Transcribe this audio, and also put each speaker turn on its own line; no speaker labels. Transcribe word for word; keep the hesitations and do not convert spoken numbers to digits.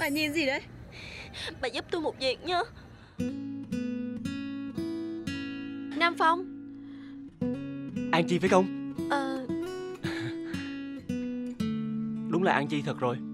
nhìn gì đấy?
Bà giúp tôi một việc nha. Nam Phong.
An Chi phải không?
Ờ
Đúng là An Chi thật rồi.